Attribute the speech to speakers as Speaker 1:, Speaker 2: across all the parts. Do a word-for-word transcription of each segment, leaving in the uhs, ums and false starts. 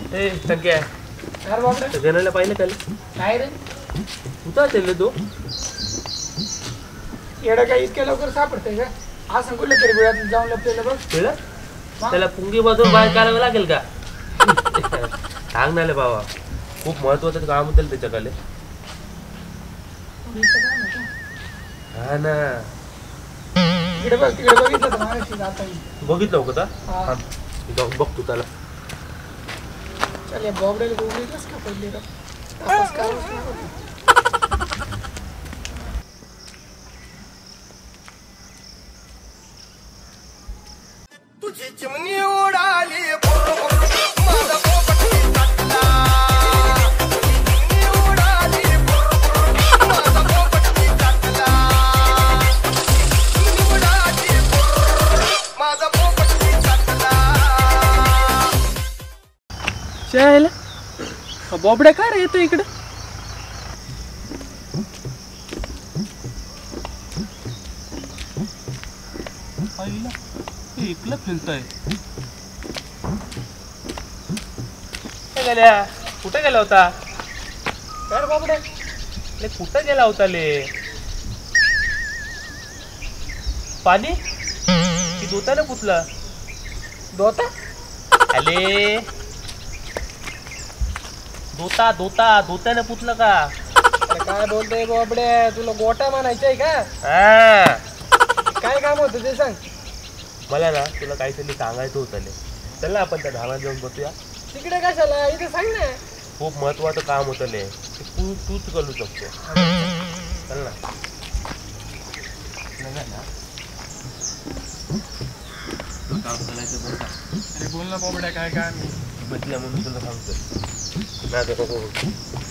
Speaker 1: ए संख्या
Speaker 2: यार बाप रे
Speaker 1: गणाला पाहिलं काल
Speaker 2: काय रे
Speaker 1: कुठं चालले तू
Speaker 2: येडा काय इतक्या लवकर सापडते का आज सांगून तरी वेळात जाऊन लपलेलं बघ
Speaker 1: केलं त्याला पुंगी बाजून बाहेर काढावं लागेल का सांग ना बाबा खूप महत्वाचं काम होतं त्याच्याकडे हा ना
Speaker 2: तिकडे बघ तिकडे बघितलं तर मागाशी जाता येईल
Speaker 1: बघितलं का
Speaker 2: हा.
Speaker 1: जाऊन बघतो त्याला
Speaker 2: चल या बॉबडेला बघितलंस का पडले का तापास काय
Speaker 3: तुझी चिमणी उडाली
Speaker 2: चायला बॉबड्या काय रे येतो इकडे
Speaker 1: इकडं फिरतोय गेल्या कुठे गेला होता
Speaker 2: काय बॉबड्या
Speaker 1: ले कुठं गेला होता ले पाणी की धोताने पुतला
Speaker 2: दोता
Speaker 1: अले धोता धोता धोत्याने पुतलं का
Speaker 2: अरे काय बोलतोय बॉबड्या तुला गोटा म्हणायचंय का
Speaker 1: हा
Speaker 2: काय काम होतं ते सांग
Speaker 1: मला ना तुला काहीतरी सांगायचं होतं ले चल ना आपण त्या धावात जाऊन बसूया
Speaker 2: तिकडे कशाला इथे सांग ना
Speaker 1: खूप महत्वाचं काम होतं ले ते तू तूच करू शकतो चल ना काम करायचं बरं का
Speaker 2: अरे बोल ना बॉबड्या काय काय
Speaker 1: बसल्या म्हणून तुला सांगतो नाही तर नको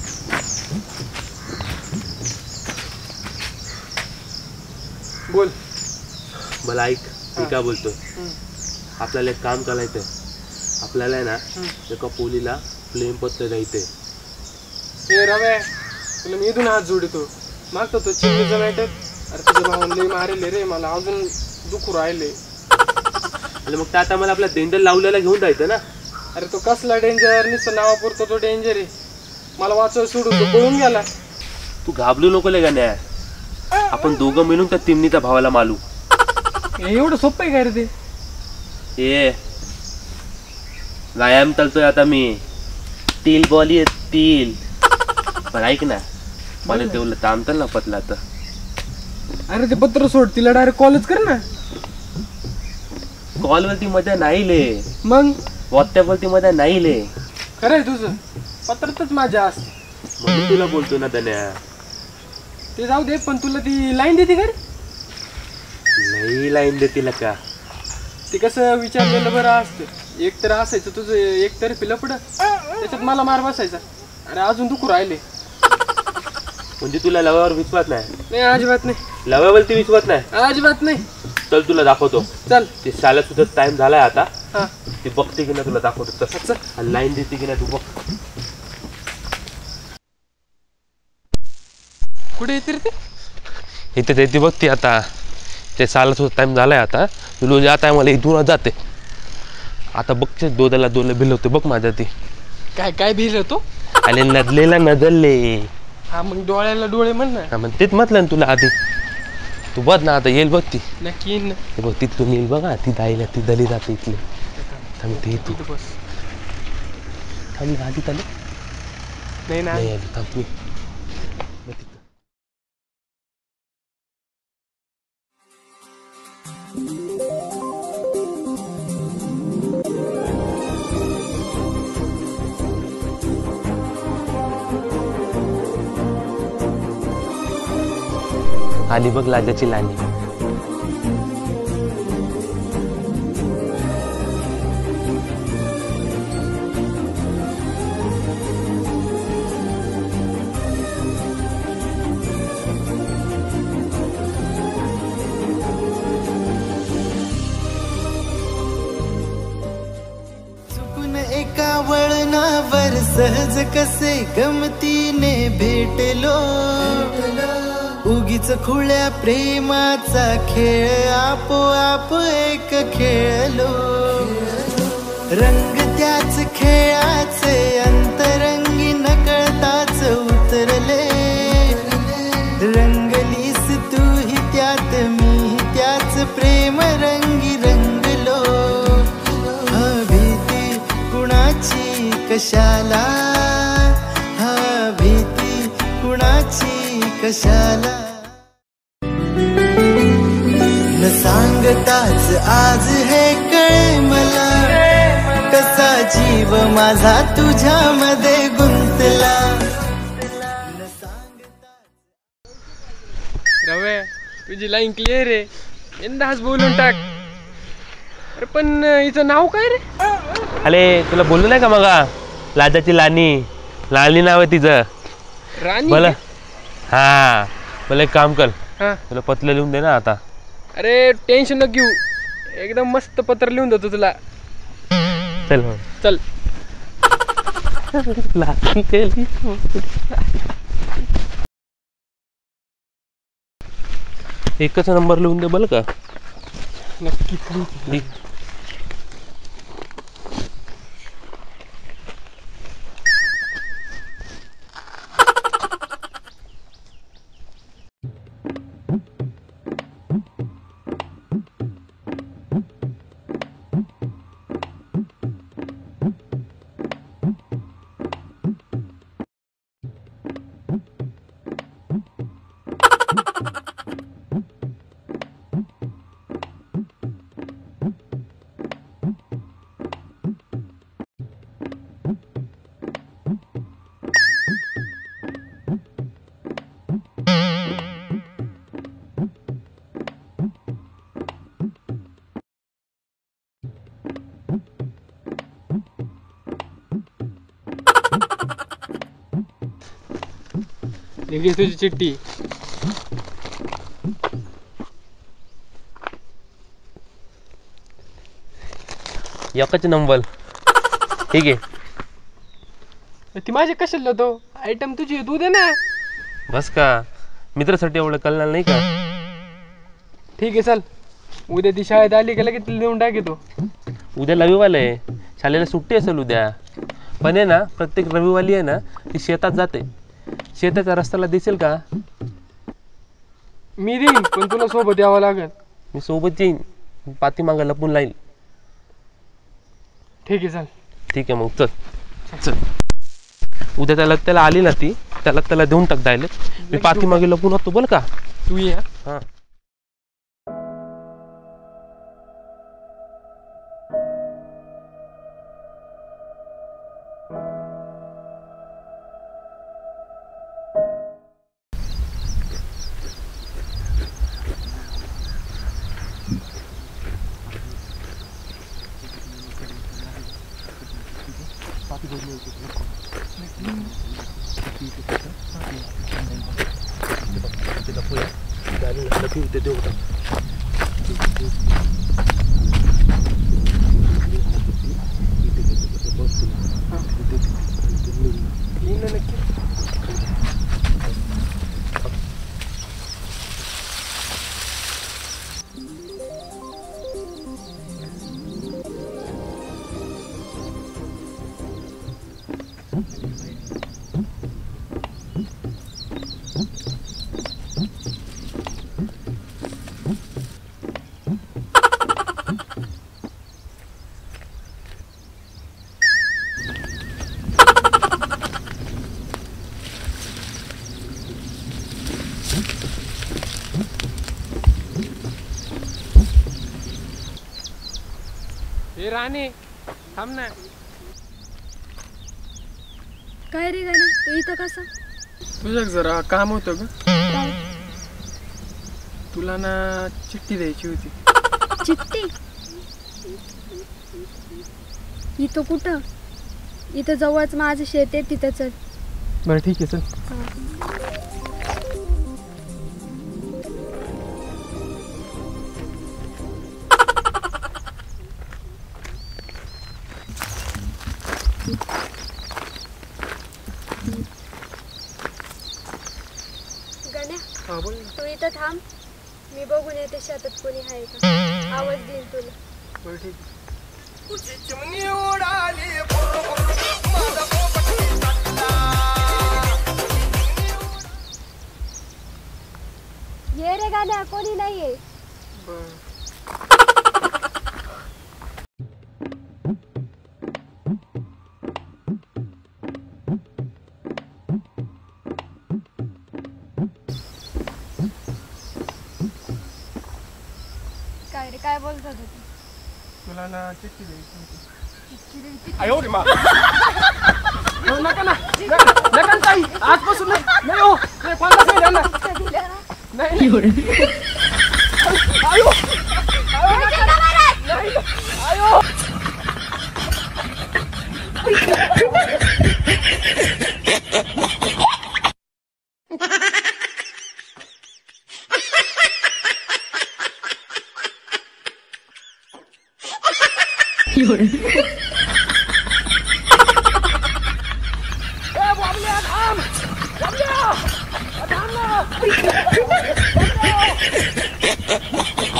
Speaker 2: बोल
Speaker 1: मला ऐक मी काय बोलतोय आपल्याला एक काम करायचंय आपल्याला आहे ना एका पोलीला फ्लेम पत्र द्यायचंय
Speaker 2: हे रव्या तुला मी इथून हात जोडतो मागतो तो चिमणीचा मॅटर अरे तुझ्या भावाला लई मारेले रे मला अजून दुखू राहिले
Speaker 1: आणि मग त्या आता मला आपला डेंजर लावलेला घेऊन जायचं ना
Speaker 2: अरे तो कसला डेंजर नुसतं नावापुरतो तो डेंजर आहे मला वाचव सोडून तो पळून गेला
Speaker 1: तू घाबरू नको ले गाण्या आपण दोघं मिळून त्या तिमणीच्या भावाला मालू
Speaker 2: एवढं सोपं आहे काय रे ते
Speaker 1: ए व्यायाम चालतोय आता मी तील बॉली तील पण ऐक ना मला तेवढं तामतं ना पतला तर
Speaker 2: अरे ते पत्र सोड तिला डायरेक्ट कॉलच कर ना
Speaker 1: कॉल वरती मजा नाही ले
Speaker 2: मग
Speaker 1: व्हॉट्सअप वरती मजा नाही ले
Speaker 2: खरं आहे तुझं पत्रातच माझ्या असते
Speaker 1: म्हणून तुला बोलतो ना धन्या
Speaker 2: ते जाऊ दे पण तुला ती लाईन देते का रे
Speaker 1: नाही लाईन देतील का
Speaker 2: ते कसं विचारलेलं बरं असतं एक तर असायचं तुझं एक तर पिलपड त्याच्यात मला मार बसायचा अरे अजून दुखू राहिले
Speaker 1: म्हणजे तुला लव्यावर विश्वास नाही
Speaker 2: नाही अजिबात नाही
Speaker 1: लव्यावरती विश्वास नाही
Speaker 2: अजिबात नाही
Speaker 1: चल तुला दाखवतो
Speaker 2: चल
Speaker 1: ते शाळेत सुद्धा टाइम झालाय आता
Speaker 2: हा
Speaker 1: ती बघते की नाही तुला दाखवतो तसंच आणि लाईन देते की नाही तू बघ
Speaker 2: कुठे येते रे ते
Speaker 1: इथे देते बघ ती आता ते शाळेत सुद्धा टाइम झालाय आता तुला ज्या टायमाला इथून जाते आता बघते दोदाला दोन भिलवते बघ माझ्या ती
Speaker 2: काय काय भिल तो
Speaker 1: आणि नदलेला नदलले
Speaker 2: हा मग डोळ्याला डोळे म्हण ना
Speaker 1: हा मग तेच म्हटलं ना तुला आधी तू बघ ना आता येईल बघ ती
Speaker 2: नक्की येईन ना
Speaker 1: हे बघ तिथून येईल बघा ती जाईल ती दली जाते इथली थांबते तू
Speaker 2: इथं बस
Speaker 1: थांबली आधी चालू
Speaker 2: नाही ना
Speaker 1: नाही आली थांब मी मग तिथं आली बघ लाजाची लाणी
Speaker 4: चुकून एका वळणावर सहज कसे गमतीने भेटलो उगीच खुळ्या प्रेमाचा खेळ आपोआप एक खेळलो रंग त्याच खेळाचे कशाला, हा भीती कुणाची कशाला. न सांगताच आज हे कळे मला, कसा जीव माझा तुझ्यामध्ये गुंतला. न सांगता
Speaker 2: रवे तुझी लाईन क्लिअर आहे, यंदाच बोलून टाक. अरे पण हिचं नाव काय रे?
Speaker 1: अरे तुला बोललो नाही का मगा, लाजाची लानी, लानी नाव आहे तिचं.
Speaker 2: राणी
Speaker 1: बोला. हा मला एक काम कर,
Speaker 2: हा.
Speaker 1: तुला पत्र लिहून दे ना आता.
Speaker 2: अरे टेन्शन न घेऊ, एकदम मस्त पत्र लिहून देतो तुला.
Speaker 1: चल मग.
Speaker 2: चल.
Speaker 1: लानी केली. एकच नंबर लिहून दे बरं का.
Speaker 2: नक्की.
Speaker 1: लिह.
Speaker 2: हे घे तुझी चिठ्ठी.
Speaker 1: एकच नंबर. ठीक आहे.
Speaker 2: ती माझे कशाला तो आयटम तुझी तू दे ना.
Speaker 1: बस का, मित्रासाठी एवढं कळणार नाही का.
Speaker 2: ठीक आहे चल, उद्या ती शाळेत आली का लगेच तिला देऊन टाकेतो.
Speaker 1: उद्या रविवार आहे, शाळेला सुट्टी असेल उद्या. पण आहे ना, प्रत्येक रविवारी आहे ना ती शेतात जाते. शेताच्या रस्त्याला दिसेल का?
Speaker 2: मी देईन पण तुला सोबत यावं लागेल.
Speaker 1: मी सोबत येईन, पाठीमागं लपून लाईन.
Speaker 2: ठीक आहे चल.
Speaker 1: ठीक आहे मग चल चल. उद्या त्याला त्याला आली ना ती, त्याला त्याला देऊन टाक डायरेक्ट. मी पाठीमागे लपून होतो बरं का.
Speaker 2: तू ये.
Speaker 1: हां.
Speaker 2: हे राणे थांब ना.
Speaker 5: काय रे गाणे, तू इथं कसा?
Speaker 2: तुझं जरा काम होतं ग.
Speaker 5: काय?
Speaker 2: तुला ना चिठ्ठी द्यायची होती.
Speaker 5: चिठ्ठी? इथं कुठं? इथं जवळच माझं शेत आहे, तिथं चल.
Speaker 2: बरं ठीक आहे चल.
Speaker 5: गण्या,
Speaker 2: हा बोल ना.
Speaker 5: तू इथं थांब, मी बघून येते शेतात कोणी आहे का. आवाज देईन तुला.
Speaker 2: बरं ठीक.
Speaker 3: तुझी चिमणी उडाली माझा पोपट टाकला.
Speaker 5: ये रे गाण्या, कोणी नाहीये.
Speaker 2: बरं.
Speaker 5: बोलत होता तू?
Speaker 2: तुला ना चिठ्ठी द्यायची होती.
Speaker 5: चिठ्ठी द्यायची?
Speaker 2: आयो रे मा हो, नका ना नका नका ना ताई, आजपासून नाही नाही हो नाही कोणालाच नाही देणार.
Speaker 5: चिठ्ठ्या दिल्या ना?
Speaker 2: नाही नाही. आयो आयो नका ना. नाही आयो ए बाबल्या थांब बाबल्या थांब ना.